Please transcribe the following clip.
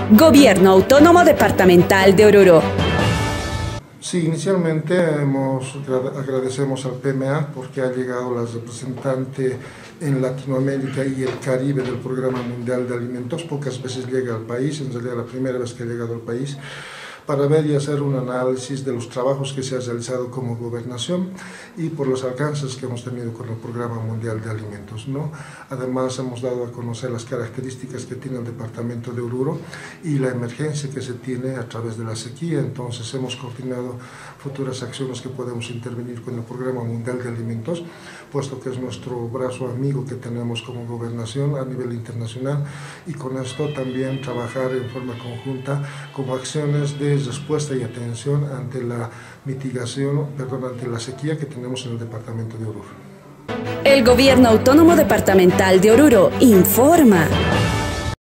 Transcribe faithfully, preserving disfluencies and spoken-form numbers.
Gobierno Autónomo Departamental de Oruro. Sí, inicialmente hemos, agradecemos al P M A porque ha llegado la representante en Latinoamérica y el Caribe del Programa Mundial de Alimentos. Pocas veces llega al país, en realidad la primera vez que ha llegado al país, para ver y hacer un análisis de los trabajos que se ha realizado como gobernación y por los alcances que hemos tenido con el Programa Mundial de Alimentos, ¿no? Además, hemos dado a conocer las características que tiene el departamento de Oruro y la emergencia que se tiene a través de la sequía. Entonces, hemos coordinado futuras acciones que podemos intervenir con el Programa Mundial de Alimentos, puesto que es nuestro brazo amigo que tenemos como gobernación a nivel internacional, y con esto también trabajar en forma conjunta como acciones de respuesta y atención ante la mitigación, perdón, ante la sequía que tenemos en el departamento de Oruro. El Gobierno Autónomo Departamental de Oruro informa.